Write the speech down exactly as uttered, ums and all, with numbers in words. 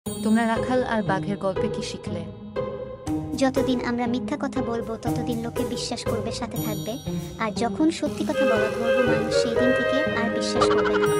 তোমরা রাখাল আর বাঘের গল্পে কি শিখলে? যতদিন আমরা মিথ্যা কথা বলবো ততদিন লোকে বিশ্বাস করবে, সাথে থাকবে। আর যখন সত্যি কথা বলা ধরবো, মানুষ সেই দিন থেকে আর বিশ্বাস করবে না।